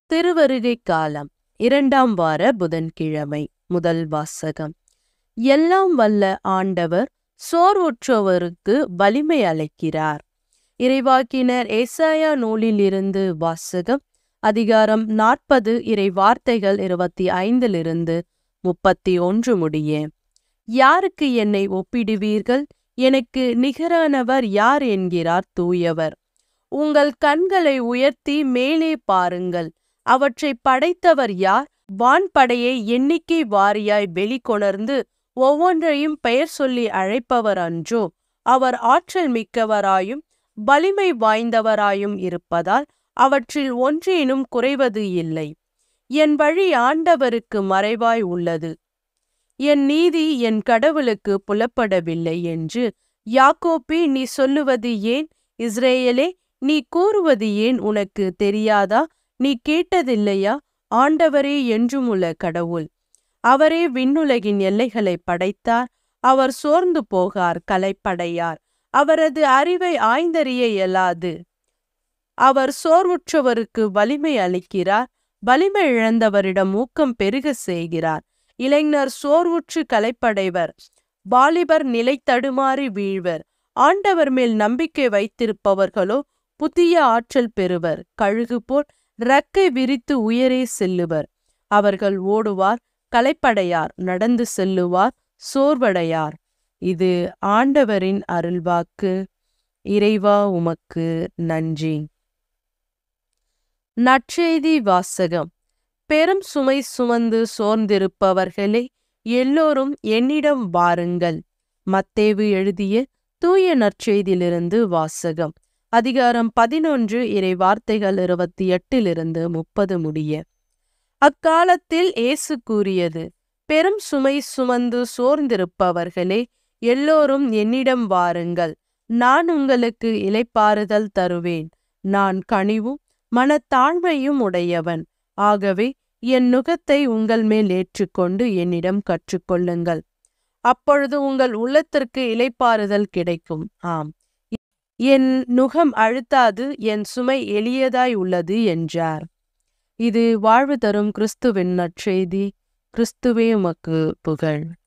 திருவருகை காலம் 2ஆம் வார புதன்கிழமை. முதல் வாசகம். எல்லாம் வல்ல ஆண்டவர் சோர்வுற்றோருக்கு வலிமை அளிக்கிறார். இறைவாக்கினர் ஏசாயா நூலிலிருந்து வாசகம். அதிகாரம் 40 இறை வார்த்தைகள் 25 31 முடிய. யாருக்கு என்னை ஒப்பிடுவீர்கள்? எனக்கு நிகரானவர் யார் என்கிறார் தூயவர். உங்கள் கண்களை உயர்த்தி மேலே பாருங்கள். அவற்றை படைத்தவர் யார்? வான்படையை எண்ணிக்கை வாரியாய் வெளிக்கொணர்ந்து ஒவ்வொன்றையும் பெயர் சொல்லி அழைப்பவர் அன்றோ? அவர் ஆற்றல் மிக்கவராயும் வலிமை வாய்ந்தவராயும் இருப்பதால் அவற்றில் ஒன்றேனும் குறைவது இல்லை. என் வழி ஆண்டவருக்கு மறைவாய் உள்ளது, என் நீதி என் கடவுளுக்கு புலப்படவில்லை என்று யாக்கோப்பே நீ சொல்லுவது ஏன்? இஸ்ரேலே நீ கூறுவது ஏன்? உனக்கு தெரியாதா? நீ கேட்டதில்லையா? ஆண்டவரே என்றுமுள்ள கடவுள். அவரே விண்ணுலகின் எல்லைகளை படைத்தார். அவர் சோர்ந்து போகார், களைப்படையார். அவரது அறிவை ஆய்ந்தறிய இயலாது. அவர் சோர்வுற்றவருக்கு வலிமை அளிக்கிறார். வலிமை இழந்தவரிடம் ஊக்கம் பெருக செய்கிறார். இளைஞர் சோர்வுற்று களைப்படைவர், வாலிபர் நிலை தடுமாறி வீழ்வர். ஆண்டவர் மேல் நம்பிக்கை வைத்திருப்பவர்களோ புதிய ஆற்றல் பெறுவர். கழுகு போல் இறக்கை விரித்து உயரே செல்லுவர். அவர்கள் ஓடுவார், களைப்படையார். நடந்து செல்லுவார், சோர்வடையார். இது ஆண்டவரின் அருள்வாக்கு. இறைவா உமக்கு நன்றி. நற்செய்தி வாசகம். பெரும் சுமை சுமந்து சோர்ந்திருப்பவர்களே, எல்லோரும் என்னிடம் வாருங்கள். மத்தேயு எழுதிய தூய நற்செய்தியிலிருந்து வாசகம். அதிகாரம் 11 இறை வார்த்தைகள் 28 30 முடிய. அக்காலத்தில் இயேசு கூறியது: பெரும் சுமை சுமந்து சோர்ந்திருப்பவர்களே, எல்லோரும் என்னிடம் வாருங்கள். நான் உங்களுக்கு இளைப்பாறுதல் தருவேன். நான் கனிவும் மனத்தாழ்மையும் உடையவன். ஆகவே என் நுகத்தை உங்கள் மேல் ஏற்றுக்கொண்டு என்னிடம் கற்றுக்கொள்ளுங்கள். அப்பொழுது உங்கள் உள்ளத்திற்கு இளைப்பாறுதல் கிடைக்கும். ஆம், என் நுகம் அழுத்தாது, என் சுமை எளியதாய் உள்ளது என்றார். இது வாழ்வு தரும் கிறிஸ்துவின் நற்செய்தி. கிறிஸ்துவே உமக்கு புகழ்.